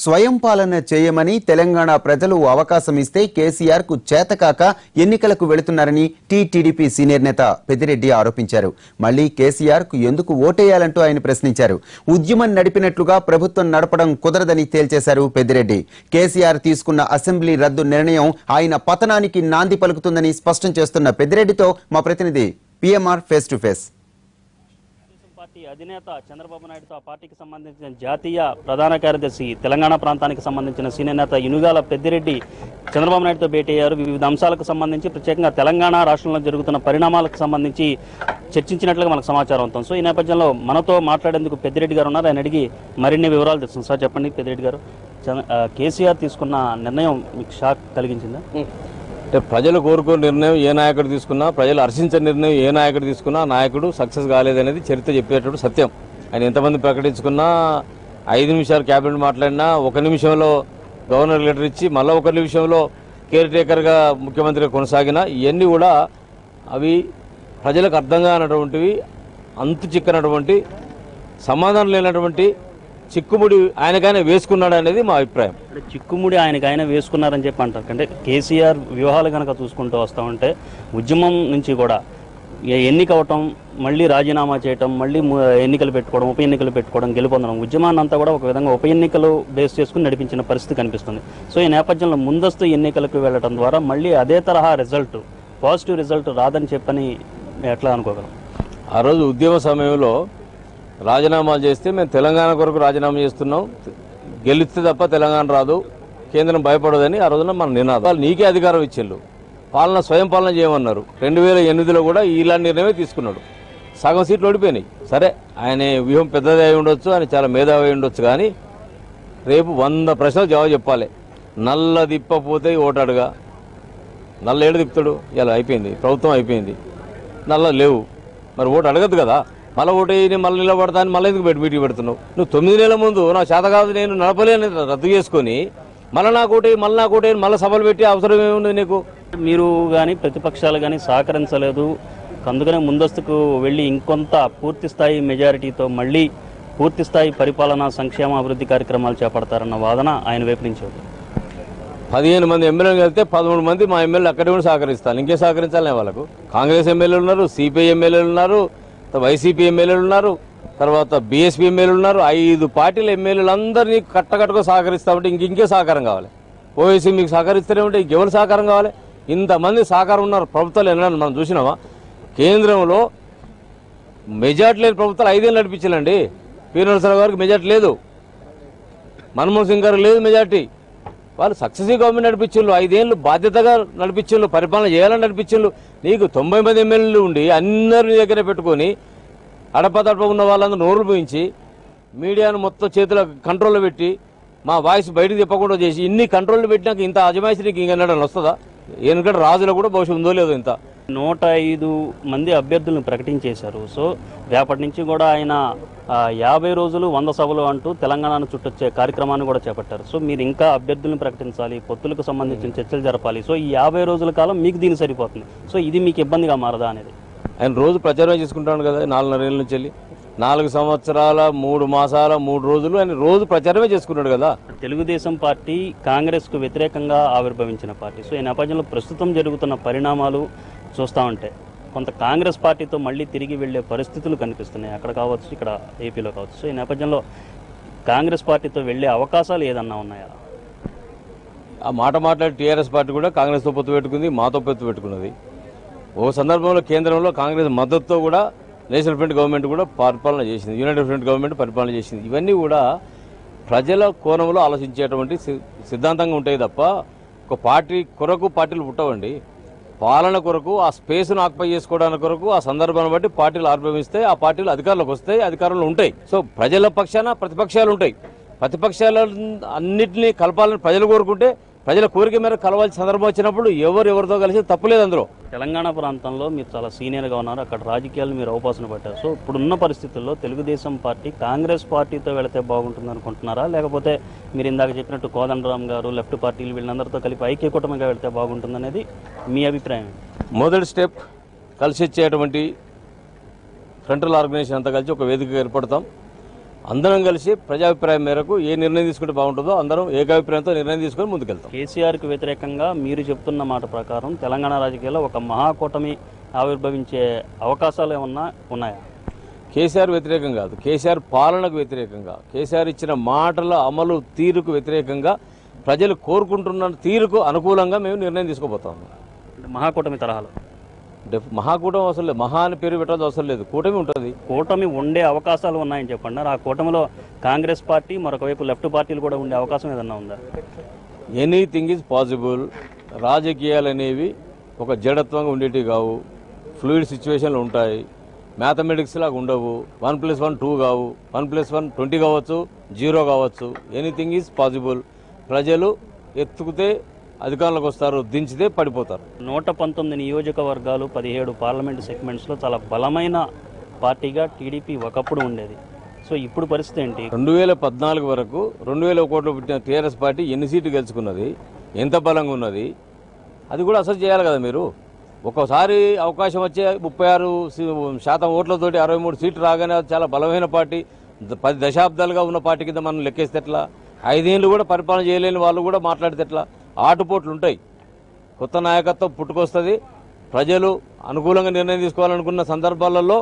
స్వయం పాలన చేయమని తెలంగాణ ప్రజలు అవకాశం ఇస్తే కేసీఆర్ కు చేతకాక ఎన్నికలకు వెళుతున్నారని టీడీపీ సీనియర్ నేత పెద్దిరెడ్డి ఆరోపించారు. మళ్లీ కేసీఆర్ కు ఎందుకు ఓటేయాలంటూ ఆయన ప్రశ్నించారు. ఉద్యమం నడిపినట్లుగా ప్రభుత్వం నడపడం కుదరదని తేల్చేశారు పెద్దిరెడ్డి. కేసీఆర్ తీసుకున్న అసెంబ్లీ రద్దు నిర్ణయం ఆయన పతనానికి నాంది పలుకుతుందని స్పష్టం చేస్తున్న పెద్దిరెడ్డితో మా ప్రతినిధి పిఎంఆర్ ఫేస్ టు ఫేస్. అధినేత చంద్రబాబు నాయుడుతో ఆ పార్టీకి సంబంధించిన జాతీయ ప్రధాన కార్యదర్శి తెలంగాణ ప్రాంతానికి సంబంధించిన సీనియర్ నేత ఇనుగాల పెద్దిరెడ్డి చంద్రబాబు నాయుడుతో భేటీ అయ్యారు. వివిధ అంశాలకు సంబంధించి ప్రత్యేకంగా తెలంగాణ రాష్ట్రంలో జరుగుతున్న పరిణామాలకు సంబంధించి చర్చించినట్లుగా మనకు సమాచారం అవుతుంది. సో ఈ నేపథ్యంలో మనతో మాట్లాడేందుకు పెద్దిరెడ్డి గారు ఉన్నారు. ఆయన అడిగి మరిన్ని వివరాలు తెలుస్తుంది. సార్ చెప్పండి పెద్దిరెడ్డి గారు, కేసీఆర్ తీసుకున్న నిర్ణయం మీకు షాక్ కలిగించిందా? అంటే ప్రజలు కోరుకునే నిర్ణయం ఏ నాయకుడు తీసుకున్నా, ప్రజలు హర్షించని నిర్ణయం ఏ నాయకుడు తీసుకున్నా నాయకుడు సక్సెస్ కాలేదనేది చరిత్ర చెప్పేటప్పుడు సత్యం. ఆయన ఎంతమంది ప్రకటించుకున్నా, 5 నిమిషాలు క్యాబినెట్ మాట్లాడినా, 1 నిమిషంలో గవర్నర్ లెటర్ ఇచ్చి మళ్ళీ 1 నిమిషంలో కేర్ టేకర్గా ముఖ్యమంత్రిగా కొనసాగిన ఇవన్నీ కూడా అవి ప్రజలకు అర్థం కానటువంటివి, అంతు చిక్కనటువంటి, సమాధానం లేనటువంటి చిక్కుముడి ఆయనకైనా వేసుకున్నాడు అనేది మా అభిప్రాయం. చిక్కుముడి ఆయనకైనా వేసుకున్నారని చెప్పి అంటారు. అంటే కేసీఆర్ వ్యూహాలు కనుక చూసుకుంటూ వస్తూ ఉంటే ఉద్యమం నుంచి కూడా ఎన్నిక అవటం, మళ్ళీ రాజీనామా చేయటం, మళ్ళీ ఎన్నికలు పెట్టుకోవడం, ఉప ఎన్నికలు పెట్టుకోవడం, గెలుపొందడం, ఉద్యమాన్ని అంతా కూడా ఒక విధంగా ఉప ఎన్నికలు బేస్ చేసుకుని నడిపించిన పరిస్థితి కనిపిస్తుంది. సో ఈ నేపథ్యంలో ముందస్తు ఎన్నికలకు వెళ్లడం ద్వారా మళ్ళీ అదే తరహా రిజల్ట్, పాజిటివ్ రిజల్ట్ రాదని చెప్పని ఎట్లా అనుకోగలం? ఆ రోజు ఉద్యమ సమయంలో రాజీనామాలు చేస్తే మేము తెలంగాణ కొరకు రాజీనామా చేస్తున్నాం, గెలిస్తే తప్ప తెలంగాణ రాదు, కేంద్రం భయపడదని ఆ రోజున మన నినాదం. వాళ్ళు నీకే అధికారం ఇచ్చిండ్రు, పాలన స్వయం పాలన చేయమన్నారు. 2008లో కూడా ఇలాంటి నిర్ణయమే తీసుకున్నాడు. సగం సీట్లు ఓడిపోయినాయి. సరే, ఆయన వ్యూహం పెద్దది అయి ఉండొచ్చు, ఆయన చాలా మేధావి అయి ఉండొచ్చు, కానీ రేపు 100 ప్రశ్నలు జవాబు చెప్పాలి. నల్ల తిప్పపోతే ఓటాడుగా, నల్ల ఏడు తిప్పుతాడు. ఇలా అయిపోయింది, ప్రభుత్వం అయిపోయింది, నల్ల లేవు, మరి ఓటు అడగద్దు కదా. మళ్ళీ ఓటేయని మళ్ళీ నిలబడతా అని మళ్ళీ ఎందుకు మీటింగ్ పెడుతున్నావు? నువ్వు 9 నెలల ముందు నా చేత కాదు నేను నడపలేని రద్దు చేసుకొని మళ్ళీ నాకు ఓటేయి మళ్ళీ సభలు పెట్టి అవసరం ఏముంది నీకు? మీరు కానీ ప్రతిపక్షాలు కానీ సహకరించలేదు, అందుకనే ముందస్తుకు వెళ్ళి ఇంకొంత పూర్తిస్థాయి మెజారిటీతో మళ్ళీ పూర్తిస్థాయి పరిపాలన, సంక్షేమ, అభివృద్ధి కార్యక్రమాలు చేపడతారన్న వాదన ఆయన వైపు నుంచి. 15 మంది ఎమ్మెల్యేలు వెళ్తే 13 మంది మా ఎమ్మెల్యేలు అక్కడే కూడా సహకరిస్తాను. ఇంకే సహకరించాలి వాళ్ళకు? కాంగ్రెస్ ఎమ్మెల్యేలు ఉన్నారు, సిపిఐ ఎమ్మెల్యేలు ఉన్నారు, వైసీపీ ఎమ్మెల్యేలు ఉన్నారు, తర్వాత బీఎస్పీ ఎమ్మెల్యేలు ఉన్నారు. 5 పార్టీల ఎమ్మెల్యేలందరినీ కట్టకట్టుగా సహకరిస్తామంటే ఇంకే సహకారం కావాలి? ఓవైసీ మీకు సహకరిస్తూనే ఉంటే ఇంకెవరు సహకారం కావాలి? ఇంతమంది సహకారం ఉన్నారు ప్రభుత్వాలు ఎన్నడూ మనం చూసినామా? కేంద్రంలో మెజార్టీ లేని ప్రభుత్వాలు 5 ఏళ్ళు నడిపించాలండి. పి నరసింహరావు గారికి మెజార్టీ లేదు, మన్మోహన్ సింగ్ గారికి లేదు మెజార్టీ. వాళ్ళు సక్సెసివ్ గవర్నమెంట్ నడిపించారు, 5 ఏళ్ళు బాధ్యతగా నడిపించారు, పరిపాలన చేయాలని నడిపించారు. నీకు 90 మంది ఎమ్మెల్యేలు ఉండి అందరిని దగ్గర పెట్టుకొని అడపదడప ఉన్న వాళ్ళందరూ నోరులు పోయించి మీడియాను మొత్తం చేతిలో కంట్రోల్లో పెట్టి మా వాయిస్ బయటకు చెప్పకుండా చేసి ఇన్ని కంట్రోల్లో పెట్టినాక ఇంత అజమాయిషి నీకు ఇంకెన్నడని వస్తుందా? ఎందుకంటే రాజులో కూడా భవిష్యత్తు ఉందో లేదో. ఇంత 105 మంది అభ్యర్థులను ప్రకటించేశారు. సో రేపటి నుంచి కూడా ఆయన 50 రోజులు 100 సభలు అంటూ తెలంగాణను చుట్టొచ్చే కార్యక్రమాన్ని కూడా చేపట్టారు. సో మీరు ఇంకా అభ్యర్థులను ప్రకటించాలి, పొత్తులకు సంబంధించిన చర్చలు జరపాలి. సో ఈ 50 రోజుల కాలం మీకు దీని సరిపోతుంది. సో ఇది మీకు ఇబ్బందిగా మారదా అనేది? ఆయన రోజు ప్రచారం చేసుకుంటాడు కదా, 4.5 ఏళ్ళ నుంచి వెళ్ళి 4 సంవత్సరాల 3 మాసాల 3 రోజులు ఆయన రోజు ప్రచారమే చేసుకున్నాడు కదా. తెలుగుదేశం పార్టీ కాంగ్రెస్ కు వ్యతిరేకంగా ఆవిర్భవించిన పార్టీ. సో ఈ నేపథ్యంలో ప్రస్తుతం జరుగుతున్న పరిణామాలు చూస్తూ ఉంటే కొంత కాంగ్రెస్ పార్టీతో మళ్ళీ తిరిగి వెళ్లే పరిస్థితులు కనిపిస్తున్నాయి, అక్కడ కావచ్చు, ఇక్కడ ఏపీలో కావచ్చు. సో ఈ నేపథ్యంలో కాంగ్రెస్ పార్టీతో వెళ్లే అవకాశాలు ఏదన్నా ఉన్నాయా? ఆ మాట మాట్లాడి టీఆర్ఎస్ పార్టీ కూడా కాంగ్రెస్తో పొత్తు పెట్టుకుంది, మాతో పొత్తు పెట్టుకున్నది. ఓ సందర్భంలో కేంద్రంలో కాంగ్రెస్ మద్దతుతో కూడా నేషనల్ ఫ్రంట్ గవర్నమెంట్ కూడా పరిపాలన చేసింది, యునైటెడ్ ఫ్రంట్ గవర్నమెంట్ పరిపాలన చేసింది. ఇవన్నీ కూడా ప్రజల కోణంలో ఆలోచించేటువంటి సిద్ధాంతంగా ఉంటాయి తప్ప ఒక పార్టీ కొరకు పార్టీలు పుట్టవండి. పాలన కొరకు, ఆ స్పేస్ను ఆక్యుపై చేసుకోవడానికి కొరకు ఆ సందర్భాన్ని బట్టి పార్టీలు ఆవిర్భవిస్తే ఆ పార్టీలు అధికారంలోకి వస్తాయి, అధికారంలో ఉంటాయి. సో ప్రజల పక్షాన ప్రతిపక్షాలు ఉంటాయి. ప్రతిపక్షాల అన్నింటినీ కలపాలని ప్రజలు కోరుకుంటే ప్రజల కోరిక మేరకు కలవాల్సిన సందర్భం వచ్చినప్పుడు ఎవరితో కలిసి తప్పులేదు. అందులో తెలంగాణ ప్రాంతంలో మీరు చాలా సీనియర్గా ఉన్నారు, అక్కడ రాజకీయాలు మీరు అవకాశం పట్టారు. సో ఇప్పుడున్న పరిస్థితుల్లో తెలుగుదేశం పార్టీ కాంగ్రెస్ పార్టీతో వెళితే బాగుంటుంది అనుకుంటున్నారా, లేకపోతే మీరు ఇందాక చెప్పినట్టు కోదండరామ్ గారు, లెఫ్ట్ పార్టీలు వీళ్ళందరితో కలిపి ఐక్య కూటమిగా వెళితే బాగుంటుంది అనేది మీ అభిప్రాయం? మొదటి స్టెప్ కలిసి ఇచ్చేటువంటి ఫ్రంటల్ ఆర్గనైజేషన్ అంతా కలిసి ఒక వేదిక ఏర్పడతాం. అందరం కలిసి ప్రజాభిప్రాయం మేరకు ఏ నిర్ణయం తీసుకుంటే బాగుంటుందో అందరం ఏకాభిప్రాయంతో నిర్ణయం తీసుకొని ముందుకెళ్తాం. కేసీఆర్కు వ్యతిరేకంగా మీరు చెప్తున్న మాట ప్రకారం తెలంగాణ రాజకీయాల్లో ఒక మహాకూటమి ఆవిర్భవించే అవకాశాలు ఏమన్నా ఉన్నాయా? కేసీఆర్ వ్యతిరేకం కాదు, కేసీఆర్ పాలనకు వ్యతిరేకంగా, కేసీఆర్ ఇచ్చిన మాటల అమలు తీరుకు వ్యతిరేకంగా, ప్రజలు కోరుకుంటున్న తీరుకు అనుకూలంగా మేము నిర్ణయం తీసుకోబోతాము. మహాకూటమి తరహాలో మహాకూటమి అవసరం లేదు, మహా అని పేరు పెట్టాల్సిన అవసరం లేదు, కూటమి ఉంటుంది. కూటమి ఉండే అవకాశాలు ఉన్నాయని చెప్పండి. ఆ కూటమిలో కాంగ్రెస్ పార్టీ మరొక వైపు లెఫ్ట్ పార్టీలు కూడా ఉండే అవకాశం ఏదన్నా ఉందా? Anything is possible. రాజకీయాలు అనేవి ఒక జడత్వంగా ఉండేటివి కావు, ఫ్లూయిడ్ సిచ్యువేషన్లు ఉంటాయి. మ్యాథమెటిక్స్ లాగా ఉండవు. 1+1 2 కావు, 1+1 20 కావచ్చు, 0 కావచ్చు. Anything is possible. ప్రజలు ఎత్తుకుతే అధికారంలోకి వస్తారు, దించితే పడిపోతారు. 119 నియోజకవర్గాలు, 17 పార్లమెంటు సెగ్మెంట్స్లో చాలా బలమైన పార్టీగా టీడీపీ ఒకప్పుడు ఉండేది. సో ఇప్పుడు పరిస్థితి ఏంటి? 2014 వరకు 2000 కోట్లు పుట్టిన టీఆర్ఎస్ పార్టీ ఎన్ని సీట్లు గెలుచుకున్నది, ఎంత బలంగా ఉన్నది, అది కూడా అసలు చేయాలి కదా మీరు. ఒక్కోసారి అవకాశం వచ్చే 36% ఓట్లతోటి 63 సీట్లు రాగానే చాలా బలమైన పార్టీ, 10 దశాబ్దాలుగా ఉన్న పార్టీ కింద మనం లెక్కేస్తే ఎట్లా? 5 ఏళ్ళు కూడా పరిపాలన చేయలేని వాళ్ళు కూడా మాట్లాడితే ఎట్లా? ఆటుపోట్లు ఉంటాయి. కొత్త నాయకత్వం పుట్టుకొస్తుంది. ప్రజలు అనుకూలంగా నిర్ణయం తీసుకోవాలనుకున్న సందర్భాలలో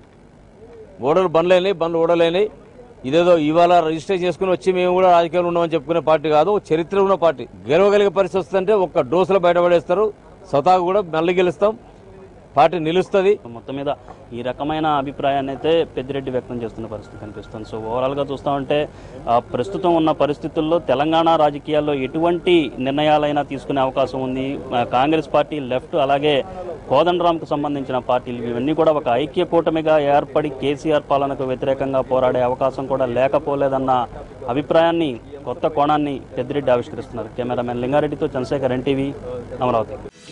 ఓడలు బండ్లైనాయి, బండ్లు ఓడలైనాయి. ఇదేదో ఇవాళ రిజిస్టర్ చేసుకుని వచ్చి మేము కూడా రాజకీయాలు ఉన్నామని చెప్పుకునే పార్టీ కాదు, చరిత్ర ఉన్న పార్టీ. గెలవగలిగే పరిస్థితి వస్తుందంటే ఒక్క డోసులో బయటపడేస్తారు. స్వతహా కూడా మళ్ళీ గెలుస్తాం, పార్టీ నిలుస్తుంది. మొత్తం మీద ఈ రకమైన అభిప్రాయాన్ని అయితే పెద్దిరెడ్డి వ్యక్తం చేస్తున్న పరిస్థితి కనిపిస్తుంది. సో ఓవరాల్గా చూస్తామంటే ప్రస్తుతం ఉన్న పరిస్థితుల్లో తెలంగాణ రాజకీయాల్లో ఎటువంటి నిర్ణయాలైనా తీసుకునే అవకాశం ఉంది. కాంగ్రెస్ పార్టీ, లెఫ్ట్, అలాగే కోదండరాంకు సంబంధించిన పార్టీలు ఇవన్నీ కూడా ఒక ఐక్య కూటమిగా ఏర్పడి కేసీఆర్ పాలనకు వ్యతిరేకంగా పోరాడే అవకాశం కూడా లేకపోలేదన్న అభిప్రాయాన్ని, కొత్త కోణాన్ని పెద్దిరెడ్డి ఆవిష్కరిస్తున్నారు. కెమెరామెన్ లింగారెడ్డితో చంద్రశేఖర్, ఎన్టీవీ, అమరావతి.